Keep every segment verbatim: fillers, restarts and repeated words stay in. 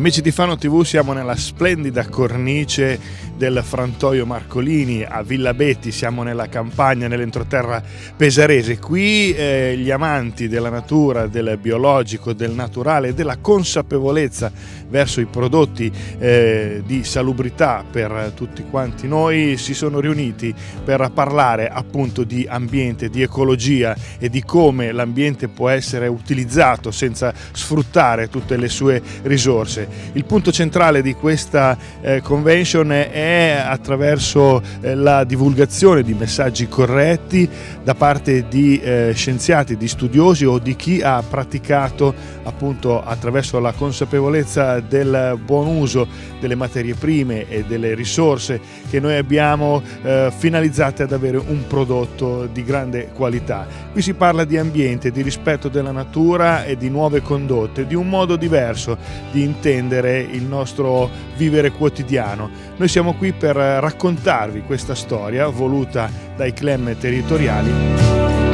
Amici di Fano tivù, siamo nella splendida cornice del Frantoio Marcolini a Villa Betti, siamo nella campagna, nell'entroterra pesarese. Qui eh, gli amanti della natura, del biologico, del naturale e della consapevolezza verso i prodotti eh, di salubrità per tutti quanti noi si sono riuniti per parlare appunto di ambiente, di ecologia e di come l'ambiente può essere utilizzato senza sfruttare tutte le sue risorse. Il punto centrale di questa eh, convention è attraverso eh, la divulgazione di messaggi corretti da parte di eh, scienziati, di studiosi o di chi ha praticato appunto attraverso la consapevolezza del buon uso delle materie prime e delle risorse che noi abbiamo eh, finalizzate ad avere un prodotto di grande qualità. Qui si parla di ambiente, di rispetto della natura e di nuove condotte, di un modo diverso di intendere il nostro vivere quotidiano. Noi siamo qui per raccontarvi questa storia voluta dai clan territoriali.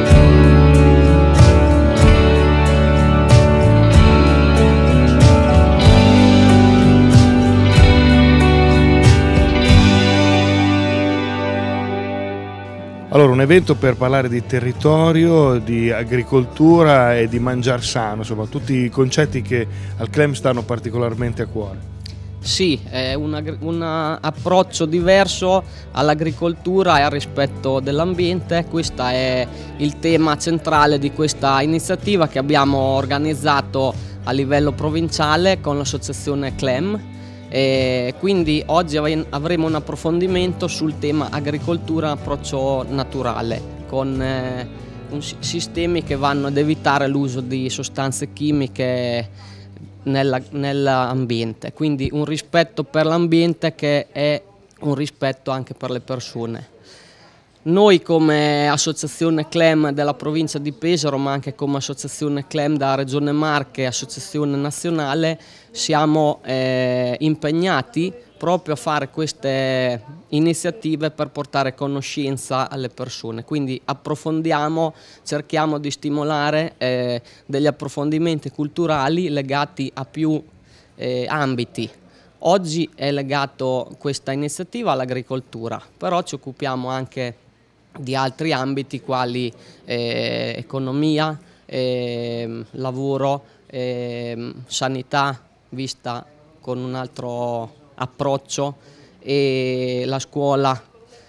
Allora, un evento per parlare di territorio, di agricoltura e di mangiar sano, insomma tutti i concetti che al C L E M stanno particolarmente a cuore. Sì, è un, un approccio diverso all'agricoltura e al rispetto dell'ambiente. Questo è il tema centrale di questa iniziativa che abbiamo organizzato a livello provinciale con l'associazione C L E M. E quindi oggi avremo un approfondimento sul tema agricoltura approccio naturale con eh, un, sistemi che vanno ad evitare l'uso di sostanze chimiche nell'ambiente, quindi un rispetto per l'ambiente che è un rispetto anche per le persone. Noi come associazione C L E M della provincia di Pesaro, ma anche come associazione C L E M della Regione Marche, associazione nazionale, siamo eh, impegnati proprio a fare queste iniziative per portare conoscenza alle persone. Quindi approfondiamo, cerchiamo di stimolare eh, degli approfondimenti culturali legati a più eh, ambiti. Oggi è legato questa iniziativa all'agricoltura, però ci occupiamo anche di altri ambiti quali eh, economia, eh, lavoro, eh, sanità vista con un altro approccio e la scuola.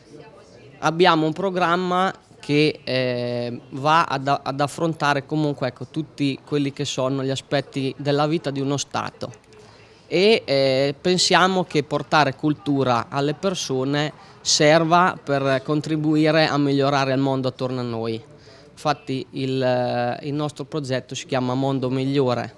Abbiamo un programma che eh, va ad, ad affrontare comunque ecco, tutti quelli che sono gli aspetti della vita di uno Stato e eh, pensiamo che portare cultura alle persone serva per contribuire a migliorare il mondo attorno a noi. Infatti il, il nostro progetto si chiama Mondo Migliore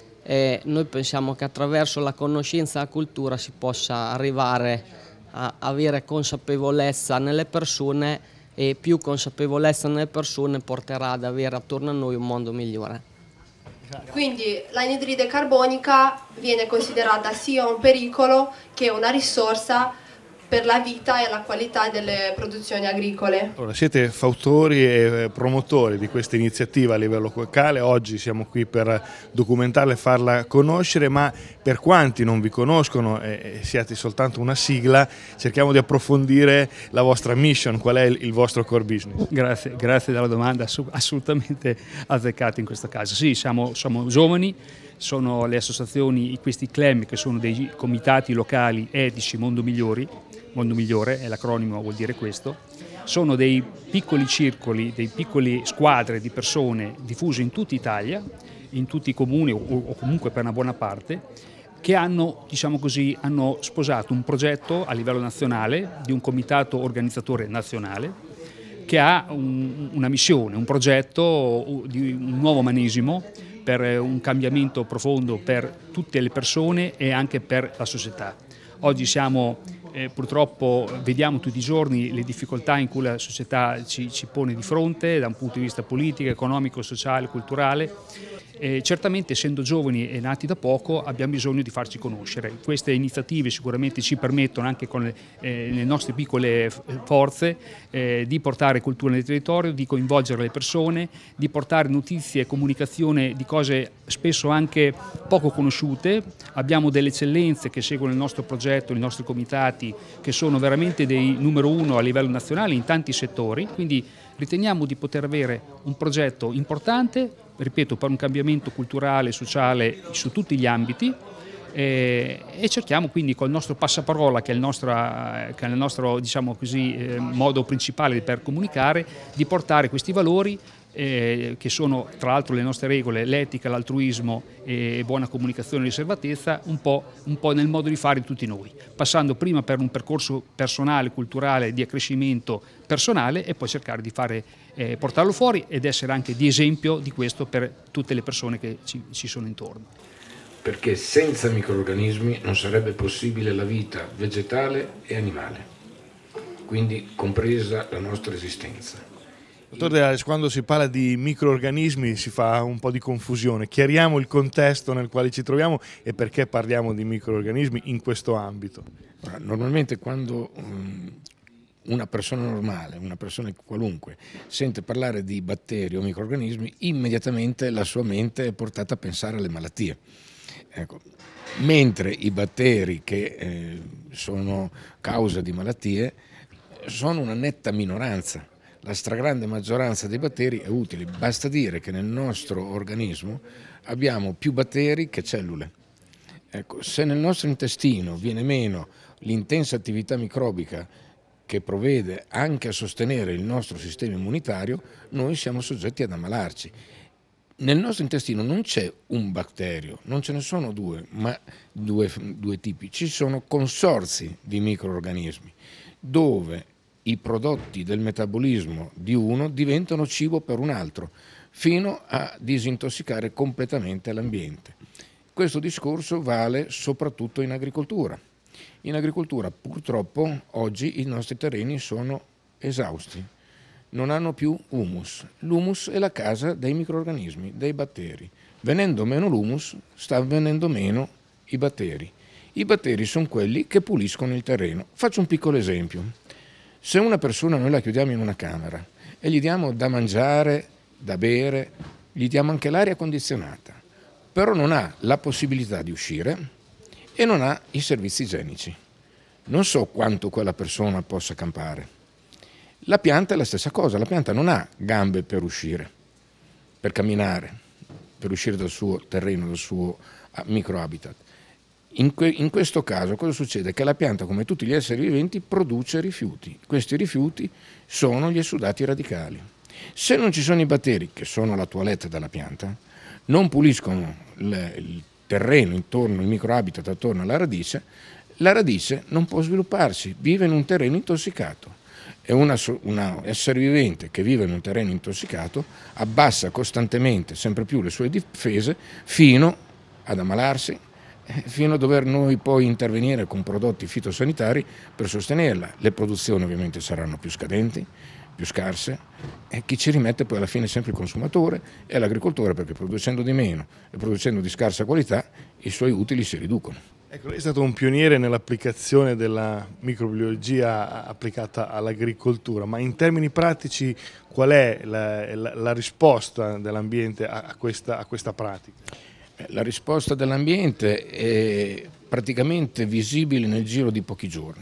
e noi pensiamo che attraverso la conoscenza e la cultura si possa arrivare a avere consapevolezza nelle persone e più consapevolezza nelle persone porterà ad avere attorno a noi un mondo migliore. Quindi l'anidride carbonica viene considerata sia un pericolo che una risorsa per la vita e la qualità delle produzioni agricole. Allora, siete fautori e promotori di questa iniziativa a livello locale, oggi siamo qui per documentarla e farla conoscere, ma per quanti non vi conoscono e siate soltanto una sigla, cerchiamo di approfondire la vostra mission, qual è il vostro core business. Grazie, grazie della domanda, assolutamente azzeccata in questo caso. Sì, siamo, siamo giovani, sono le associazioni, questi C L E M che sono dei comitati locali etici Mondo Migliori, Mondo Migliore è l'acronimo, vuol dire questo, sono dei piccoli circoli, dei piccole squadre di persone diffuse in tutta Italia, in tutti i comuni o, o comunque per una buona parte, che hanno, diciamo così, hanno sposato un progetto a livello nazionale di un comitato organizzatore nazionale che ha un, una missione, un progetto di un nuovo umanesimo per un cambiamento profondo per tutte le persone e anche per la società. Oggi siamo, eh, purtroppo vediamo tutti i giorni le difficoltà in cui la società ci, ci pone di fronte da un punto di vista politico, economico, sociale, culturale Eh, certamente, essendo giovani e nati da poco, abbiamo bisogno di farci conoscere. Queste iniziative sicuramente ci permettono, anche con le, eh, le nostre piccole forze, eh, di portare cultura nel territorio, di coinvolgere le persone, di portare notizie e comunicazione di cose spesso anche poco conosciute. Abbiamo delle eccellenze che seguono il nostro progetto, i nostri comitati, che sono veramente dei numero uno a livello nazionale in tanti settori, quindi riteniamo di poter avere un progetto importante, ripeto, per un cambiamento culturale e sociale su tutti gli ambiti, eh, e cerchiamo quindi col nostro passaparola, che è il nostro, che è il nostro diciamo così, eh, modo principale per comunicare, di portare questi valori, eh, che sono tra l'altro le nostre regole, l'etica, l'altruismo e buona comunicazione e riservatezza, un po', un po' nel modo di fare di tutti noi, passando prima per un percorso personale, culturale, di accrescimento personale, e poi cercare di fare, eh, portarlo fuori ed essere anche di esempio di questo per tutte le persone che ci, ci sono intorno. Perché senza microrganismi non sarebbe possibile la vita vegetale e animale, quindi compresa la nostra esistenza. Dottor De Ales, quando si parla di microrganismi si fa un po' di confusione. Chiariamo il contesto nel quale ci troviamo e perché parliamo di microrganismi in questo ambito. Normalmente quando um, una persona normale, una persona qualunque, sente parlare di batteri o microrganismi, immediatamente la sua mente è portata a pensare alle malattie. Ecco. Mentre i batteri che eh, sono causa di malattie sono una netta minoranza. La stragrande maggioranza dei batteri è utile, basta dire che nel nostro organismo abbiamo più batteri che cellule. Ecco, se nel nostro intestino viene meno l'intensa attività microbica che provvede anche a sostenere il nostro sistema immunitario, noi siamo soggetti ad ammalarci. Nel nostro intestino non c'è un batterio, non ce ne sono due, ma due, due tipi, ci sono consorzi di microrganismi dove i prodotti del metabolismo di uno diventano cibo per un altro, fino a disintossicare completamente l'ambiente. Questo discorso vale soprattutto in agricoltura. In agricoltura purtroppo oggi i nostri terreni sono esausti, non hanno più humus. L'humus è la casa dei microrganismi, dei batteri. Venendo meno l'humus, sta venendo meno i batteri. I batteri sono quelli che puliscono il terreno. Faccio un piccolo esempio. Se una persona noi la chiudiamo in una camera e gli diamo da mangiare, da bere, gli diamo anche l'aria condizionata, però non ha la possibilità di uscire e non ha i servizi igienici, non so quanto quella persona possa campare. La pianta è la stessa cosa, la pianta non ha gambe per uscire, per camminare, per uscire dal suo terreno, dal suo microhabitat. In, que, in questo caso cosa succede? Che la pianta, come tutti gli esseri viventi, produce rifiuti. Questi rifiuti sono gli esudati radicali. Se non ci sono i batteri, che sono la toilette della pianta, non puliscono le, il terreno intorno, il microhabitat attorno alla radice, la radice non può svilupparsi, vive in un terreno intossicato. E un essere vivente che vive in un terreno intossicato abbassa costantemente sempre più le sue difese fino ad ammalarsi, fino a dover noi poi intervenire con prodotti fitosanitari per sostenerla. Le produzioni ovviamente saranno più scadenti, più scarse, e chi ci rimette poi alla fine è sempre il consumatore e l'agricoltore, perché producendo di meno e producendo di scarsa qualità i suoi utili si riducono. Ecco, lei è stato un pioniere nell'applicazione della microbiologia applicata all'agricoltura, ma in termini pratici qual è la, la, la risposta dell'ambiente a, a, questa, a questa pratica? La risposta dell'ambiente è praticamente visibile nel giro di pochi giorni.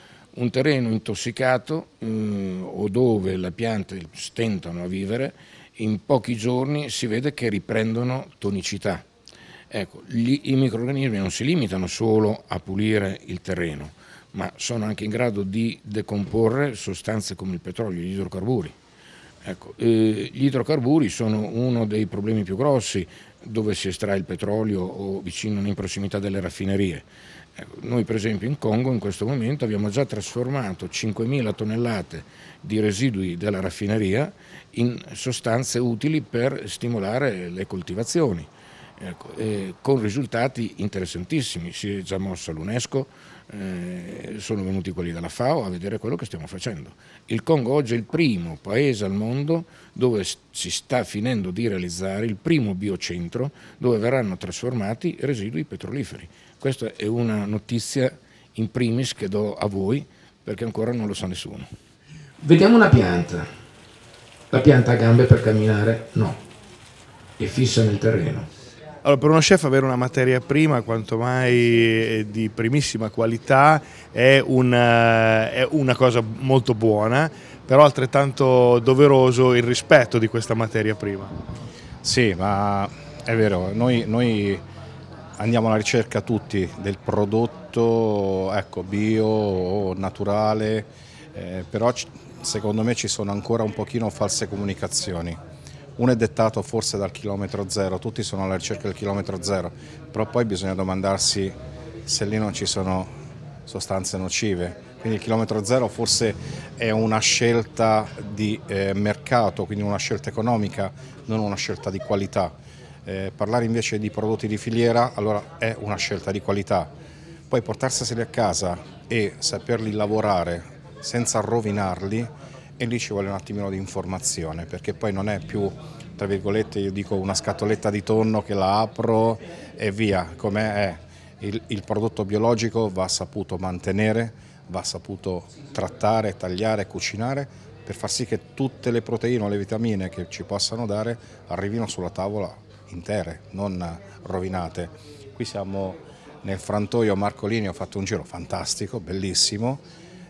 Un terreno intossicato eh, o dove le piante stentano a vivere, in pochi giorni si vede che riprendono tonicità. Ecco, gli, i microrganismi non si limitano solo a pulire il terreno, ma sono anche in grado di decomporre sostanze come il petrolio e gli idrocarburi. Ecco, eh, gli idrocarburi sono uno dei problemi più grossi dove si estrae il petrolio o vicino in prossimità delle raffinerie. Ecco, noi per esempio in Congo in questo momento abbiamo già trasformato cinquemila tonnellate di residui della raffineria in sostanze utili per stimolare le coltivazioni. ecco, eh, con risultati interessantissimi. Si è già mossa l'UNESCO, eh, sono venuti quelli della FAO a vedere quello che stiamo facendo. Il Congo oggi è il primo paese al mondo dove si sta finendo di realizzare il primo biocentro dove verranno trasformati residui petroliferi. Questa è una notizia in primis che do a voi, perché ancora non lo sa nessuno. Vediamo una pianta. La pianta ha gambe per camminare? No. È fissa nel terreno. Allora, per uno chef avere una materia prima quanto mai di primissima qualità è una, è una cosa molto buona, però altrettanto doveroso il rispetto di questa materia prima. Sì, ma è vero, noi, noi andiamo alla ricerca tutti del prodotto, ecco, bio o naturale, eh, però secondo me ci sono ancora un pochino false comunicazioni. Uno è dettato forse dal chilometro zero, tutti sono alla ricerca del chilometro zero, però poi bisogna domandarsi se lì non ci sono sostanze nocive. Quindi il chilometro zero forse è una scelta di eh, mercato, quindi una scelta economica, non una scelta di qualità. Eh, parlare invece di prodotti di filiera, allora è una scelta di qualità. Poi portarseli a casa e saperli lavorare senza rovinarli, e lì ci vuole un attimino di informazione, perché poi non è più, tra virgolette, io dico una scatoletta di tonno che la apro e via, come è. Il, il prodotto biologico va saputo mantenere, va saputo trattare, tagliare, cucinare, per far sì che tutte le proteine o le vitamine che ci possano dare arrivino sulla tavola intere, non rovinate. Qui siamo nel frantoio Marcolini, ho fatto un giro fantastico, bellissimo,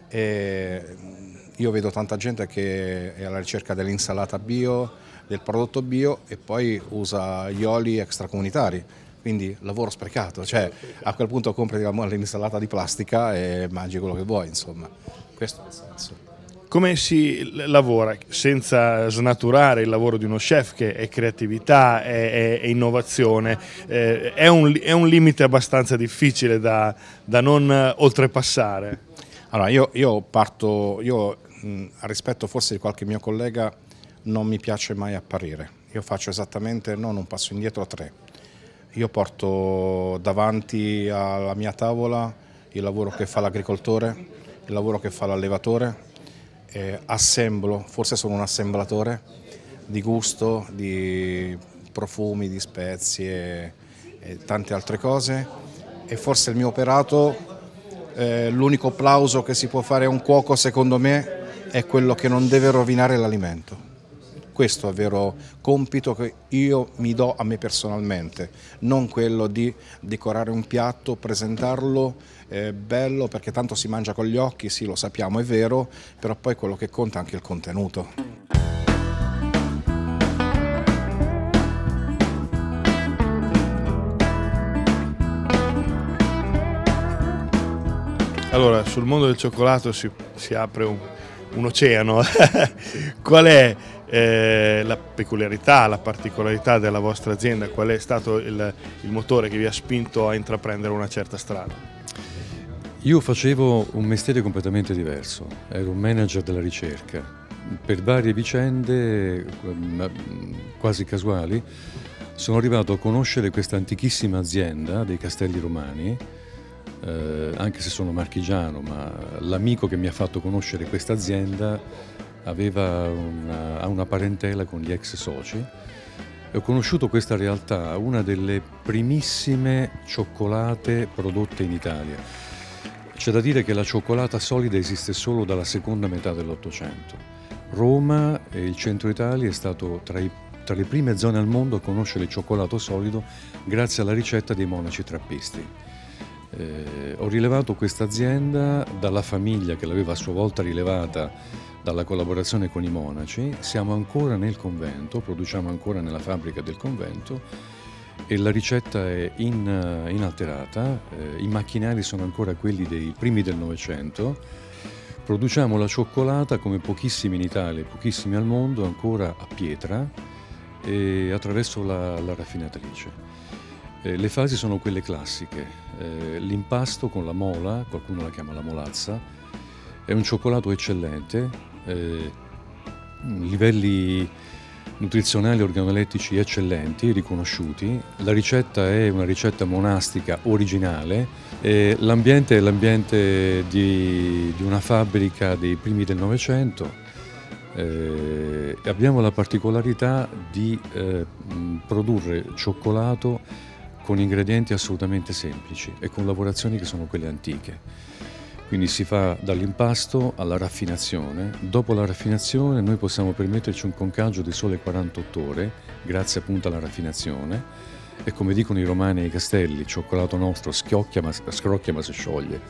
e io vedo tanta gente che è alla ricerca dell'insalata bio, del prodotto bio, e poi usa gli oli extracomunitari, quindi lavoro sprecato, cioè a quel punto compri l'insalata di plastica e mangi quello che vuoi, insomma, questo è il senso. Come si lavora senza snaturare il lavoro di uno chef, che è creatività, è, è, è innovazione, eh, è, un, è un limite abbastanza difficile da, da non oltrepassare? Allora, io, io parto, io mh, a rispetto forse di qualche mio collega, non mi piace mai apparire. Io faccio esattamente non un passo indietro, tre. Io porto davanti alla mia tavola il lavoro che fa l'agricoltore, il lavoro che fa l'allevatore, eh, assemblo, forse sono un assemblatore di gusto, di profumi, di spezie e tante altre cose, e forse il mio operato, eh, l'unico applauso che si può fare a un cuoco secondo me è quello che non deve rovinare l'alimento. Questo è il vero compito che io mi do a me personalmente, non quello di decorare un piatto, presentarlo eh, bello, perché tanto si mangia con gli occhi, sì, lo sappiamo, è vero, però poi quello che conta è anche il contenuto. Allora, sul mondo del cioccolato si, si apre un, un oceano. Qual è eh, la peculiarità, la particolarità della vostra azienda? Qual è stato il, il motore che vi ha spinto a intraprendere una certa strada? Io facevo un mestiere completamente diverso, ero un manager della ricerca. Per varie vicende quasi casuali sono arrivato a conoscere questa antichissima azienda dei Castelli Romani, eh, anche se sono marchigiano, ma l'amico che mi ha fatto conoscere questa azienda aveva una, ha una parentela con gli ex soci, e ho conosciuto questa realtà, una delle primissime cioccolate prodotte in Italia. C'è da dire che la cioccolata solida esiste solo dalla seconda metà dell'Ottocento. Roma e il centro Italia è stato tra, i, tra le prime zone al mondo a conoscere il cioccolato solido grazie alla ricetta dei monaci trappisti. Eh, ho rilevato questa azienda dalla famiglia che l'aveva a sua volta rilevata dalla collaborazione con i monaci. Siamo ancora nel convento, produciamo ancora nella fabbrica del convento, e la ricetta è in, inalterata, eh, i macchinari sono ancora quelli dei primi del Novecento, produciamo la cioccolata come pochissimi in Italia, pochissimi al mondo, ancora a pietra e attraverso la, la raffinatrice. Eh, le fasi sono quelle classiche, eh, l'impasto con la mola, qualcuno la chiama la molazza, è un cioccolato eccellente, eh, livelli nutrizionali e organolettici eccellenti, riconosciuti. La ricetta è una ricetta monastica originale. E l'ambiente è l'ambiente di, di una fabbrica dei primi del Novecento. Eh, abbiamo la particolarità di eh, produrre cioccolato con ingredienti assolutamente semplici e con lavorazioni che sono quelle antiche. Quindi si fa dall'impasto alla raffinazione. Dopo la raffinazione noi possiamo permetterci un concaggio di sole quarantotto ore, grazie appunto alla raffinazione. E come dicono i romani ai castelli, il cioccolato nostro schiocchia ma, scrocchia ma si scioglie.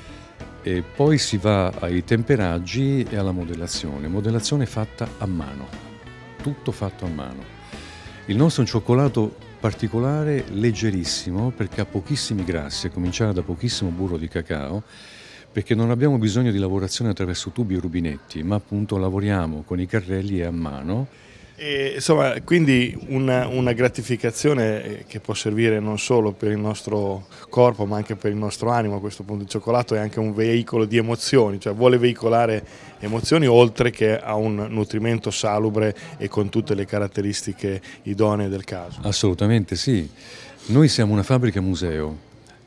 E poi si va ai temperaggi e alla modellazione. Modellazione fatta a mano, tutto fatto a mano. Il nostro è un cioccolato particolare, leggerissimo, perché ha pochissimi grassi, a cominciare da pochissimo burro di cacao, perché non abbiamo bisogno di lavorazione attraverso tubi e rubinetti, ma appunto lavoriamo con i carrelli e a mano. E, insomma, quindi una, una gratificazione che può servire non solo per il nostro corpo ma anche per il nostro animo. A questo punto il cioccolato è anche un veicolo di emozioni, cioè vuole veicolare emozioni oltre che a un nutrimento salubre e con tutte le caratteristiche idonee del caso. Assolutamente sì, noi siamo una fabbrica museo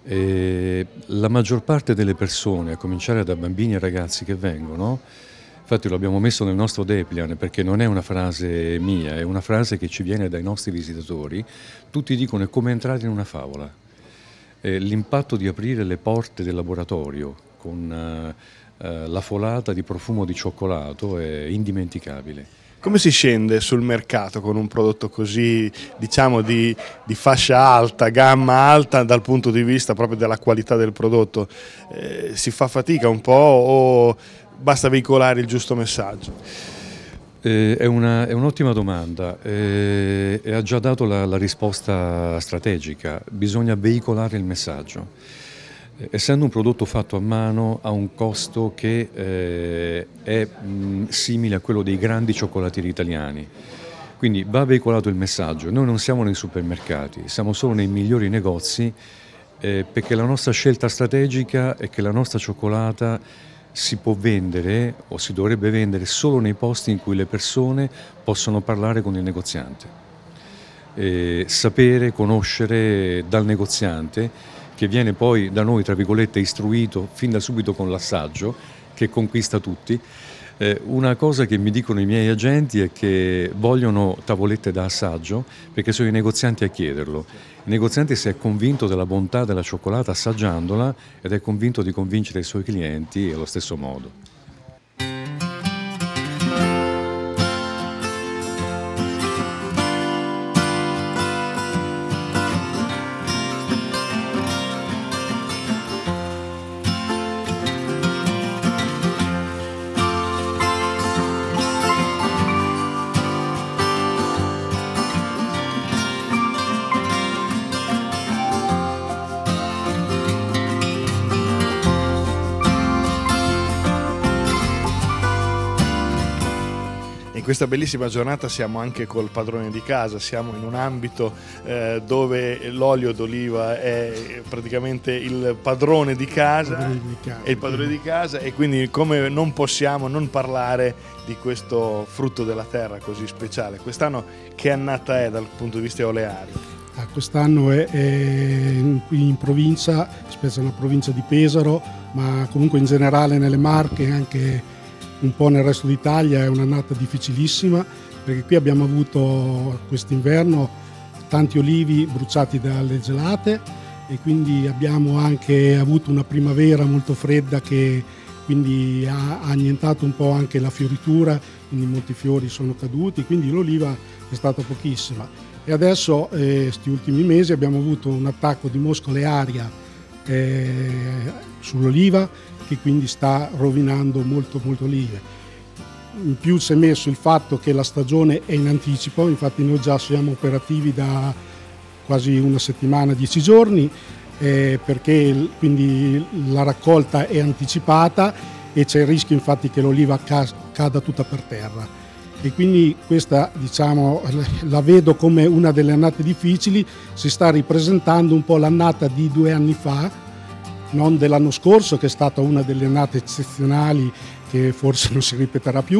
e la maggior parte delle persone, a cominciare da bambini e ragazzi che vengono, infatti lo abbiamo messo nel nostro Depliant perché non è una frase mia, è una frase che ci viene dai nostri visitatori, tutti dicono è come entrare in una favola. Eh, l'impatto di aprire le porte del laboratorio con eh, la folata di profumo di cioccolato è indimenticabile. Come si scende sul mercato con un prodotto così, diciamo, di, di fascia alta, gamma alta dal punto di vista proprio della qualità del prodotto? Eh, si fa fatica un po' o basta veicolare il giusto messaggio? Eh, è, una, è un'ottima domanda eh, e ha già dato la, la risposta strategica. Bisogna veicolare il messaggio. Eh, essendo un prodotto fatto a mano ha un costo che eh, è mh, simile a quello dei grandi cioccolatieri italiani. Quindi va veicolato il messaggio. Noi non siamo nei supermercati, siamo solo nei migliori negozi eh, perché la nostra scelta strategica è che la nostra cioccolata si può vendere o si dovrebbe vendere solo nei posti in cui le persone possono parlare con il negoziante. E sapere, conoscere dal negoziante, che viene poi da noi, tra virgolette, istruito fin da subito con l'assaggio, che conquista tutti. Eh, una cosa che mi dicono i miei agenti è che vogliono tavolette da assaggio perché sono i negozianti a chiederlo. Il negoziante si è convinto della bontà della cioccolata assaggiandola ed è convinto di convincere i suoi clienti allo stesso modo. In questa bellissima giornata siamo anche col padrone di casa, siamo in un ambito eh, dove l'olio d'oliva è praticamente il padrone di casa, padrone di casa. È il padrone di casa e quindi come non possiamo non parlare di questo frutto della terra così speciale. Quest'anno che annata è dal punto di vista oleario? Ah, quest'anno è, è qui in provincia, specie nella provincia di Pesaro, ma comunque in generale nelle Marche e anche un po' nel resto d'Italia è un'annata difficilissima, perché qui abbiamo avuto quest'inverno tanti olivi bruciati dalle gelate e quindi abbiamo anche avuto una primavera molto fredda che quindi ha, ha annientato un po' anche la fioritura, quindi molti fiori sono caduti, quindi l'oliva è stata pochissima. E adesso, questi eh, ultimi mesi, abbiamo avuto un attacco di moscole aria eh, sull'oliva, che quindi sta rovinando molto molto olive. In più si è messo il fatto che la stagione è in anticipo, infatti noi già siamo operativi da quasi una settimana, dieci giorni, eh, perché quindi la raccolta è anticipata e c'è il rischio infatti che l'oliva cada tutta per terra. E quindi questa, diciamo, la vedo come una delle annate difficili, si sta ripresentando un po' l'annata di due anni fa, non dell'anno scorso che è stata una delle annate eccezionali che forse non si ripeterà più,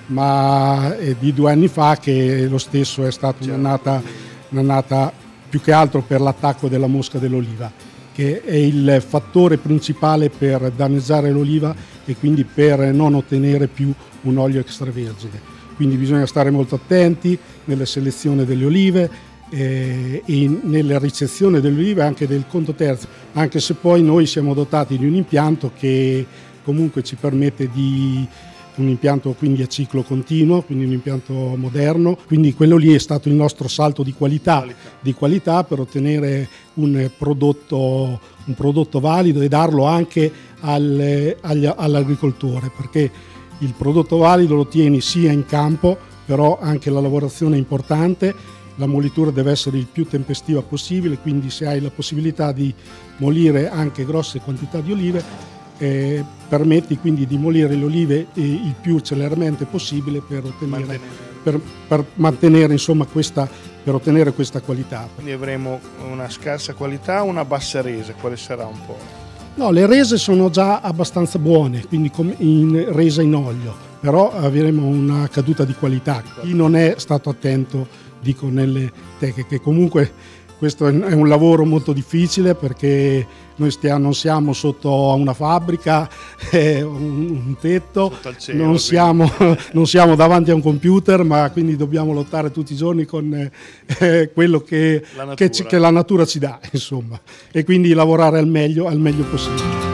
ma è di due anni fa che lo stesso è stata un'annata, un'annata più che altro per l'attacco della mosca dell'oliva, che è il fattore principale per danneggiare l'oliva e quindi per non ottenere più un olio extravergine. Quindi bisogna stare molto attenti nella selezione delle olive eh, e nella ricezione delle olive anche del conto terzo, anche se poi noi siamo dotati di un impianto che comunque ci permette di un impianto quindi a ciclo continuo, quindi un impianto moderno, quindi quello lì è stato il nostro salto di qualità, qualità. di qualità per ottenere un prodotto, un prodotto valido e darlo anche al, agli, all'agricoltore, perché il prodotto valido lo tieni sia in campo, però anche la lavorazione è importante, la molitura deve essere il più tempestiva possibile, quindi se hai la possibilità di molire anche grosse quantità di olive, eh, permetti quindi di molire le olive eh, il più celermente possibile per ottenere, mantenere. Per, per mantenere insomma questa, per ottenere questa qualità. Quindi avremo una scarsa qualità o una bassa resa, quale sarà un po'? No, le rese sono già abbastanza buone, quindi in resa in olio, però avremo una caduta di qualità. Chi non è stato attento, dico, nelle tecniche, comunque questo è un lavoro molto difficile perché noi stiamo, non siamo sotto a una fabbrica, eh, un, un tetto, cielo, non, siamo, non siamo davanti a un computer, ma quindi dobbiamo lottare tutti i giorni con eh, quello che la, che, ci, che la natura ci dà, insomma, e quindi lavorare al meglio, al meglio possibile.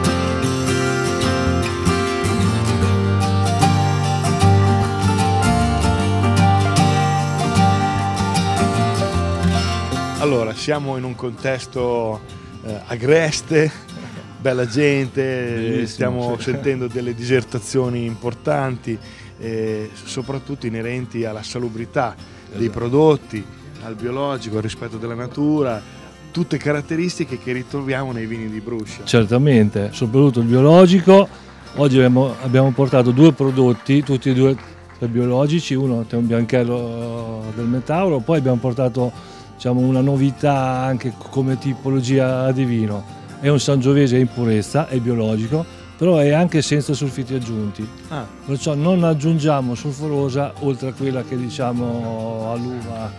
Allora, siamo in un contesto eh, agreste, bella gente, bellissimo, stiamo sì. sentendo delle disertazioni importanti, eh, soprattutto inerenti alla salubrità esatto. dei prodotti, al biologico, al rispetto della natura, tutte caratteristiche che ritroviamo nei vini di Bruscia. Certamente, soprattutto il biologico. Oggi abbiamo, abbiamo portato due prodotti, tutti e due biologici, uno è un bianchello del Metauro, poi abbiamo portato diciamo una novità anche come tipologia di vino. È un Sangiovese in purezza, è biologico, però è anche senza sulfiti aggiunti. Ah. Perciò non aggiungiamo sulfurosa oltre a quella che diciamo all'uva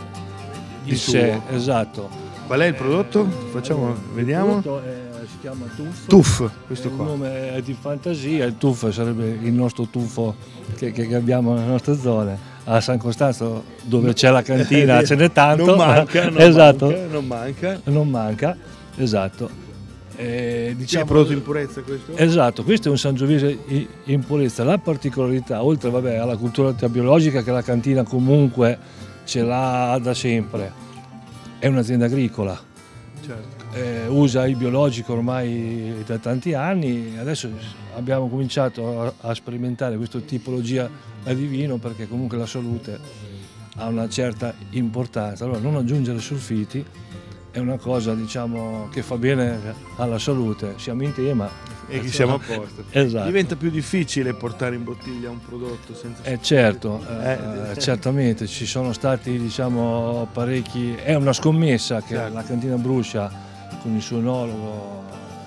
di sé. Esatto. Qual è il prodotto? Facciamo, il vediamo. Il prodotto è, si chiama Tuff. Tuff, questo qua. Il nome è di fantasia, il Tuff sarebbe il nostro tuffo che, che abbiamo nelle nostre zone. A San Costanzo, dove c'è la cantina, ce n'è tanto. Non manca, non esatto. manca, non manca. Non manca, esatto. Eh, diciamo, è prodotto in purezza questo? Esatto, questo è un Sangiovese in purezza. La particolarità, oltre vabbè, alla cultura biologica che la cantina comunque ce l'ha da sempre, è un'azienda agricola. Certo. Eh, usa il biologico ormai da tanti anni, adesso abbiamo cominciato a, a sperimentare questa tipologia di vino perché comunque la salute ha una certa importanza. Allora non aggiungere sulfiti è una cosa diciamo che fa bene alla salute, siamo in tema e che siamo a posto. Esatto. Diventa più difficile portare in bottiglia un prodotto senza eh certo, eh, eh, certamente ci sono stati diciamo parecchi, è una scommessa che certo. la cantina Bruscia con il suo enologo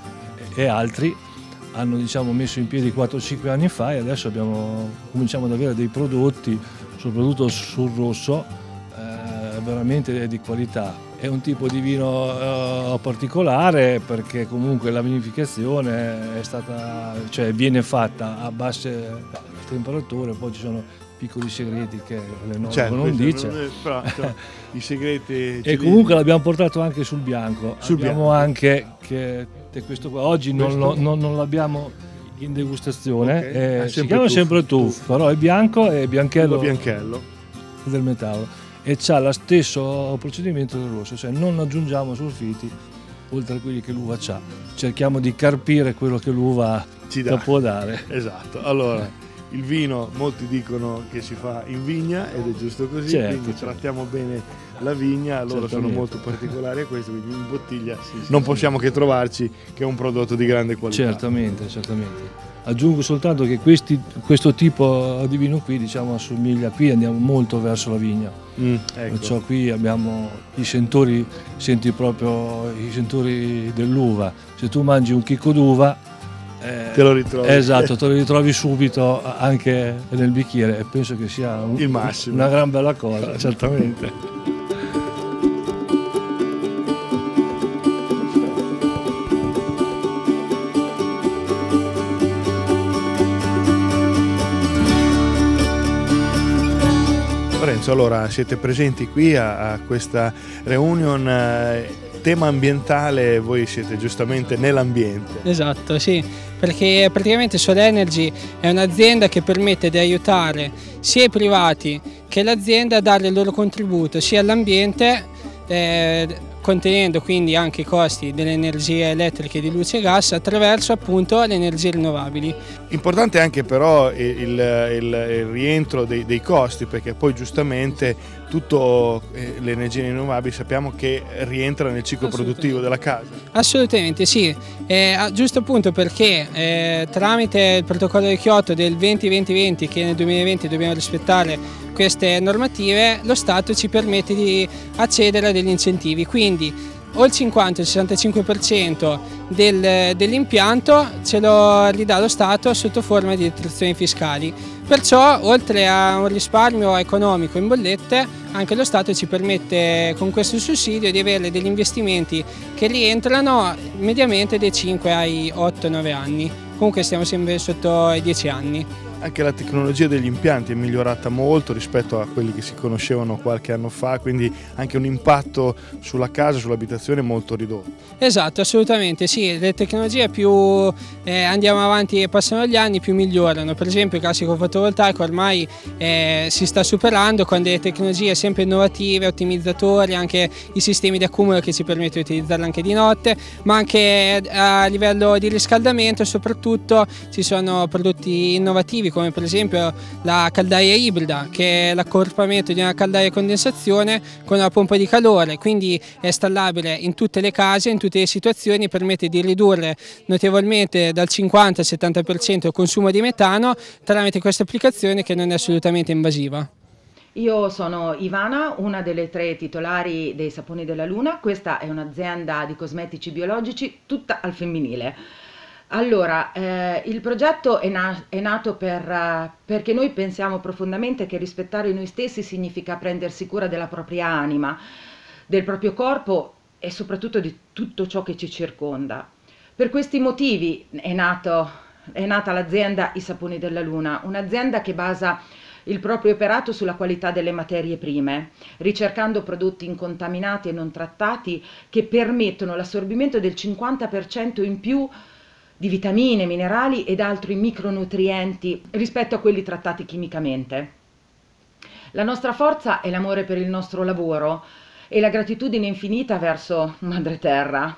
e altri hanno diciamo, messo in piedi quattro cinque anni fa e adesso abbiamo, cominciamo ad avere dei prodotti, soprattutto sul rosso, eh, veramente di qualità. È un tipo di vino eh, particolare perché comunque la vinificazione è stata, cioè viene fatta a basse temperature, poi ci sono piccoli segreti che l'enologo certo, non dice. Non è, però, cioè, i segreti e comunque l'abbiamo portato anche sul bianco. Sul abbiamo bianco. anche che questo qua. Oggi questo? Non, lo, non, non l'abbiamo in degustazione. Okay. Eh, si chiama sempre Tuff, però è bianco e bianchello, bianchello del Metauro e c'ha lo stesso procedimento del rosso, cioè non aggiungiamo sulfiti oltre a quelli che l'uva c'ha. Cerchiamo di carpire quello che l'uva ci dà. può dare. Esatto. Allora, il vino, molti dicono che si fa in vigna ed è giusto così, certo, quindi certo. trattiamo bene la vigna, loro sono molto particolari a questo, quindi in bottiglia sì, sì, non possiamo sì. che trovarci che è un prodotto di grande qualità. Certamente, certamente. Aggiungo soltanto che questi, questo tipo di vino qui diciamo assomiglia, qui andiamo molto verso la vigna, mm, ecco. Perciò qui abbiamo i sentori, senti proprio i sentori dell'uva. Se tu mangi un chicco d'uva eh, te lo ritrovi. Esatto, te lo ritrovi subito anche nel bicchiere e penso che sia un, il massimo. Una gran bella cosa, certamente. Lorenzo, allora siete presenti qui a, a questa reunion, eh, tema ambientale, voi siete giustamente nell'ambiente. Esatto, sì, perché praticamente Solenergy è un'azienda che permette di aiutare sia i privati che l'azienda a dare il loro contributo sia all'ambiente, eh, contenendo quindi anche i costi delle energie elettriche di luce e gas attraverso appunto le energie rinnovabili. Importante anche però il, il, il rientro dei, dei costi, perché poi giustamente tutte eh, le energie rinnovabili sappiamo che rientra nel ciclo produttivo della casa. Assolutamente sì, eh, giusto appunto perché eh, tramite il protocollo di Kyoto del venti venti venti, che nel duemilaventi dobbiamo rispettare queste normative, lo Stato ci permette di accedere a degli incentivi, quindi o il cinquanta o il sessantacinque per cento del, dell'impianto ce lo ridà lo Stato sotto forma di detrazioni fiscali. Perciò, oltre a un risparmio economico in bollette, anche lo Stato ci permette con questo sussidio di avere degli investimenti che rientrano mediamente dai cinque ai otto nove anni. Comunque stiamo sempre sotto i dieci anni. Anche la tecnologia degli impianti è migliorata molto rispetto a quelli che si conoscevano qualche anno fa, quindi anche un impatto sulla casa, sull'abitazione molto ridotto. Esatto, assolutamente sì, le tecnologie più eh, andiamo avanti e passano gli anni più migliorano. Per esempio il classico fotovoltaico ormai eh, si sta superando con delle tecnologie sempre innovative, ottimizzatori, anche i sistemi di accumulo che ci permettono di utilizzarla anche di notte, ma anche a livello di riscaldamento soprattutto ci sono prodotti innovativi come per esempio la caldaia ibrida, che è l'accorpamento di una caldaia a condensazione con una pompa di calore, quindi è installabile in tutte le case, in tutte le situazioni, permette di ridurre notevolmente dal cinquanta al settanta per cento il consumo di metano tramite questa applicazione che non è assolutamente invasiva. Io sono Ivana, una delle tre titolari dei Saponi della Luna. Questa è un'azienda di cosmetici biologici tutta al femminile. Allora, eh, il progetto è, na è nato per, uh, perché noi pensiamo profondamente che rispettare noi stessi significa prendersi cura della propria anima, del proprio corpo e soprattutto di tutto ciò che ci circonda. Per questi motivi è, nato, è nata l'azienda I Saponi della Luna, un'azienda che basa il proprio operato sulla qualità delle materie prime, ricercando prodotti incontaminati e non trattati che permettono l'assorbimento del cinquanta per cento in più di vitamine, minerali ed altri micronutrienti rispetto a quelli trattati chimicamente. La nostra forza è l'amore per il nostro lavoro e la gratitudine infinita verso Madre Terra,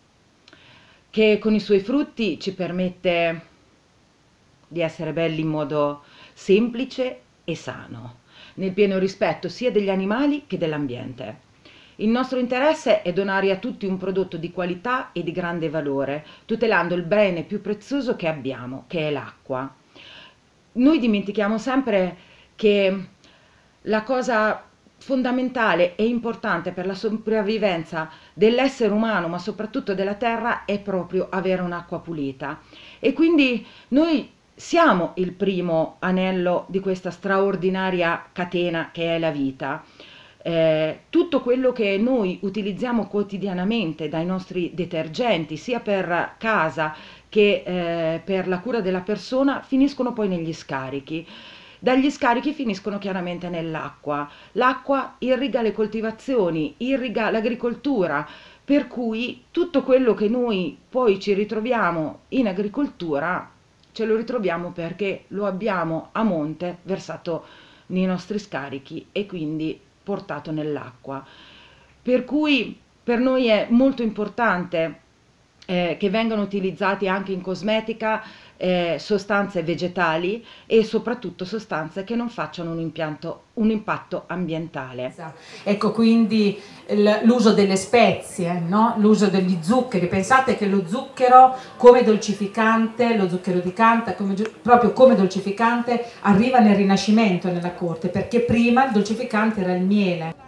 che con i suoi frutti ci permette di essere belli in modo semplice e sano, nel pieno rispetto sia degli animali che dell'ambiente. Il nostro interesse è donare a tutti un prodotto di qualità e di grande valore, tutelando il bene più prezioso che abbiamo, che è l'acqua. Noi dimentichiamo sempre che la cosa fondamentale e importante per la sopravvivenza dell'essere umano, ma soprattutto della terra, è proprio avere un'acqua pulita. E quindi noi siamo il primo anello di questa straordinaria catena che è la vita. Eh, tutto quello che noi utilizziamo quotidianamente, dai nostri detergenti, sia per casa che eh, per la cura della persona, finiscono poi negli scarichi. Dagli scarichi finiscono chiaramente nell'acqua. L'acqua irriga le coltivazioni, irriga l'agricoltura, per cui tutto quello che noi poi ci ritroviamo in agricoltura ce lo ritroviamo perché lo abbiamo a monte versato nei nostri scarichi e quindi portato nell'acqua. Per cui per noi è molto importante eh, che vengano utilizzati anche in cosmetica eh, sostanze vegetali e soprattutto sostanze che non facciano un, impianto, un impatto ambientale. Ecco, quindi l'uso delle spezie, no? L'uso degli zuccheri. Pensate che lo zucchero come dolcificante, lo zucchero di canna, come, proprio come dolcificante, arriva nel Rinascimento nella corte, perché prima il dolcificante era il miele.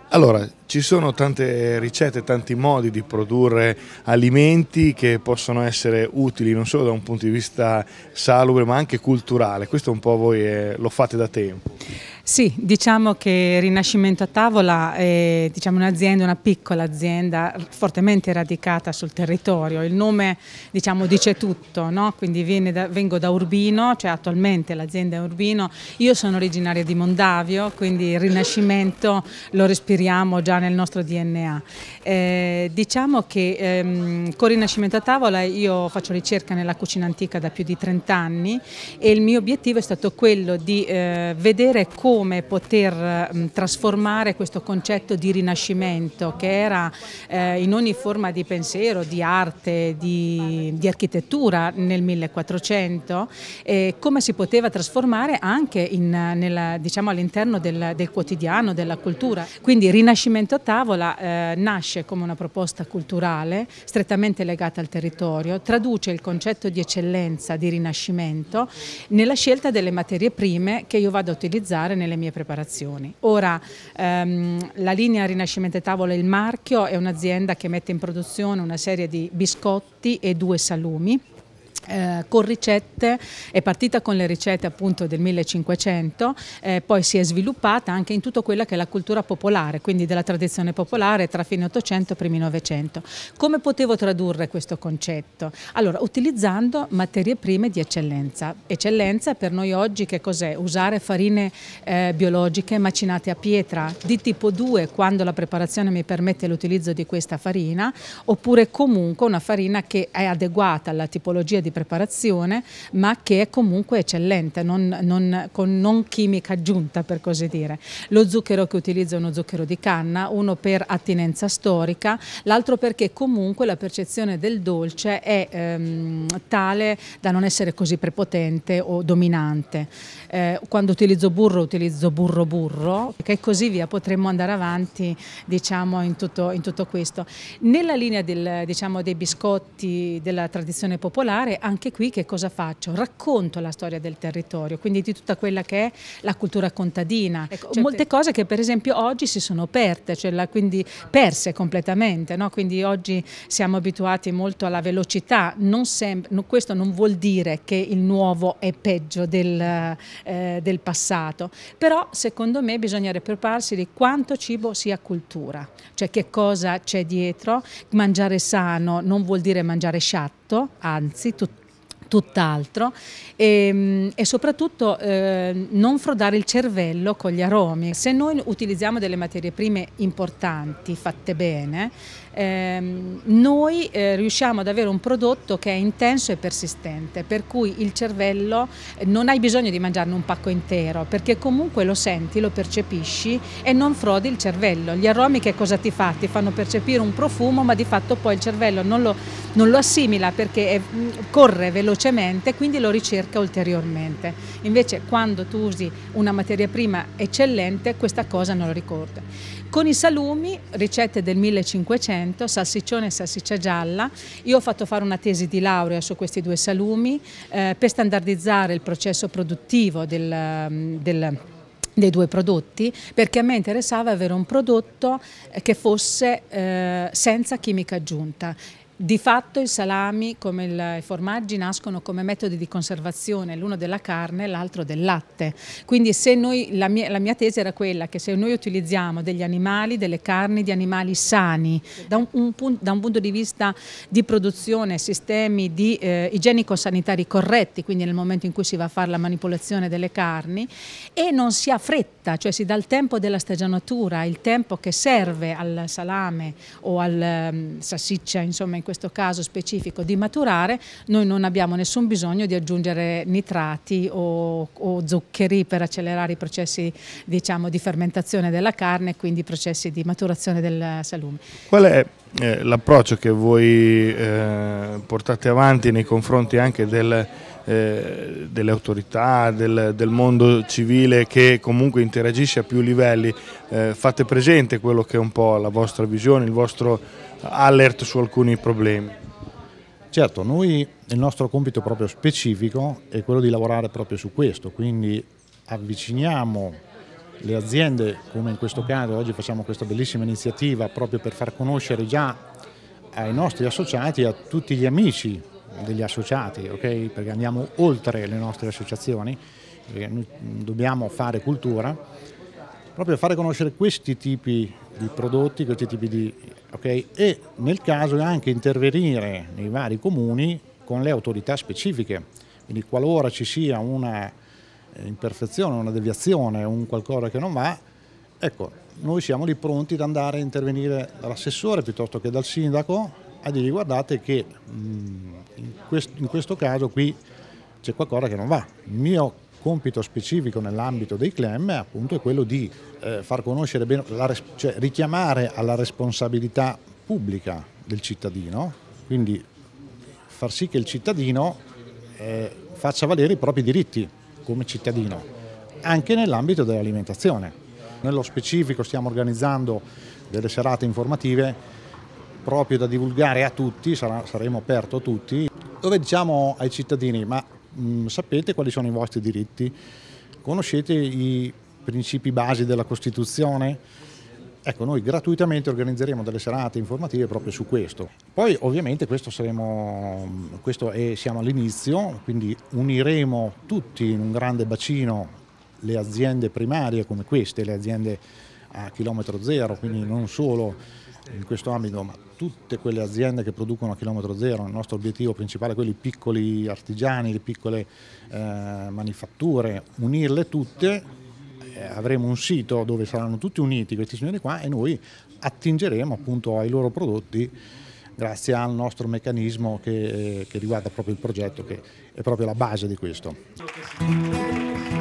Allora, ci sono tante ricette, tanti modi di produrre alimenti che possono essere utili non solo da un punto di vista salubre ma anche culturale. Questo un po' voi eh, lo fate da tempo. Sì, diciamo che Rinascimento a Tavola è diciamo, un'azienda, una piccola azienda fortemente radicata sul territorio. Il nome diciamo, dice tutto, no? Quindi viene da, vengo da Urbino, cioè attualmente l'azienda è Urbino. Io sono originaria di Mondavio, quindi il Rinascimento lo respiriamo già nel nostro D N A. Eh, diciamo che ehm, con Rinascimento a Tavola io faccio ricerca nella cucina antica da più di trenta anni e il mio obiettivo è stato quello di eh, vedere come come poter mh, trasformare questo concetto di rinascimento che era eh, in ogni forma di pensiero, di arte, di, di architettura nel millequattrocento, eh, come si poteva trasformare anche in, nella, diciamo, all'interno del, del quotidiano, della cultura. Quindi Rinascimento a Tavola eh, nasce come una proposta culturale strettamente legata al territorio, traduce il concetto di eccellenza, di rinascimento, nella scelta delle materie prime che io vado a utilizzare nelle mie preparazioni. Ora ehm, la linea Rinascimento a Tavola, il marchio, è un'azienda che mette in produzione una serie di biscotti e due salumi. Eh, con ricette, è partita con le ricette appunto del millecinquecento, eh, poi si è sviluppata anche in tutto quella che è la cultura popolare, quindi della tradizione popolare tra fine ottocento e primi novecento. Come potevo tradurre questo concetto? Allora, utilizzando materie prime di eccellenza. Eccellenza per noi oggi che cos'è? Usare farine eh, biologiche macinate a pietra di tipo due quando la preparazione mi permette l'utilizzo di questa farina, oppure comunque una farina che è adeguata alla tipologia di preparazione ma che è comunque eccellente, non, non, con non chimica aggiunta per così dire. Lo zucchero che utilizzo è uno zucchero di canna, uno per attinenza storica, l'altro perché comunque la percezione del dolce è ehm, tale da non essere così prepotente o dominante. Eh, quando utilizzo burro utilizzo burro burro e così via, potremmo andare avanti diciamo in tutto, in tutto questo. Nella linea del, diciamo, dei biscotti della tradizione popolare, anche qui che cosa faccio? Racconto la storia del territorio, quindi di tutta quella che è la cultura contadina. Ecco, molte cose che per esempio oggi si sono perte, cioè la, quindi perse completamente, no? Quindi oggi siamo abituati molto alla velocità, non sempre, no, questo non vuol dire che il nuovo è peggio del, eh, del passato, però secondo me bisogna prepararsi di quanto cibo sia cultura, cioè che cosa c'è dietro. Mangiare sano non vuol dire mangiare sciatto, anzi tutto tutt'altro e, e soprattutto eh, non frodare il cervello con gli aromi. Se noi utilizziamo delle materie prime importanti, fatte bene, ehm, noi eh, riusciamo ad avere un prodotto che è intenso e persistente, per cui il cervello eh, non hai bisogno di mangiarne un pacco intero, perché comunque lo senti, lo percepisci e non frodi il cervello. Gli aromi che cosa ti fa? Ti fanno percepire un profumo, ma di fatto poi il cervello non lo, non lo assimila perché è, corre velocemente, quindi lo ricerca ulteriormente. Invece quando tu usi una materia prima eccellente questa cosa non lo ricorda. Con i salumi, ricette del millecinquecento, salsiccione e salsiccia gialla, io ho fatto fare una tesi di laurea su questi due salumi eh, per standardizzare il processo produttivo del, del dei due prodotti, perché a me interessava avere un prodotto che fosse eh, senza chimica aggiunta. Di fatto i salami, come il, i formaggi, nascono come metodi di conservazione, l'uno della carne e l'altro del latte. Quindi se noi, la, mia, la mia tesi era quella che se noi utilizziamo degli animali, delle carni di animali sani, da un, un, punto, da un punto di vista di produzione, sistemi di eh, igienico-sanitari corretti, quindi nel momento in cui si va a fare la manipolazione delle carni, e non si ha fretta, cioè si dà il tempo della stagionatura, il tempo che serve al salame o al um, salsiccia, insomma in questo caso specifico, di maturare, noi non abbiamo nessun bisogno di aggiungere nitrati o, o zuccheri per accelerare i processi, diciamo, di fermentazione della carne e quindi i processi di maturazione del salume. Qual è eh, l'approccio che voi eh, portate avanti nei confronti anche del, eh, delle autorità, del, del mondo civile che comunque interagisce a più livelli? Eh, fate presente quello che è un po' la vostra visione, il vostro alert su alcuni problemi? Certo, noi il nostro compito proprio specifico è quello di lavorare proprio su questo, quindi avviciniamo le aziende, come in questo caso oggi facciamo questa bellissima iniziativa proprio per far conoscere già ai nostri associati e a tutti gli amici degli associati, okay? Perché andiamo oltre le nostre associazioni, perché noi dobbiamo fare cultura, proprio fare conoscere questi tipi di prodotti, questi tipi di, okay? E nel caso anche intervenire nei vari comuni con le autorità specifiche, quindi qualora ci sia una imperfezione, una deviazione, un qualcosa che non va, ecco, noi siamo lì pronti ad andare a intervenire dall'assessore piuttosto che dal sindaco a dirgli guardate che mh, in, questo, in questo caso qui c'è qualcosa che non va. Il mio compito specifico nell'ambito dei C L E M è appunto è quello di eh, far conoscere bene, la, cioè richiamare alla responsabilità pubblica del cittadino, quindi far sì che il cittadino eh, faccia valere i propri diritti come cittadino, anche nell'ambito dell'alimentazione. Nello specifico stiamo organizzando delle serate informative proprio da divulgare a tutti, sarà, saremo aperto a tutti, dove diciamo ai cittadini ma mh, sapete quali sono i vostri diritti? Conoscete i principi basi della Costituzione? Ecco, noi gratuitamente organizzeremo delle serate informative proprio su questo. Poi ovviamente questo, saremo, questo è, siamo all'inizio, quindi uniremo tutti in un grande bacino le aziende primarie come queste, le aziende a chilometro zero, quindi non solo in questo ambito, ma tutte quelle aziende che producono a chilometro zero. Il nostro obiettivo principale è quelli piccoli artigiani, le piccole eh, manifatture, unirle tutte, eh, avremo un sito dove saranno tutti uniti questi signori qua e noi attingeremo appunto ai loro prodotti grazie al nostro meccanismo che, che riguarda proprio il progetto, che è proprio la base di questo.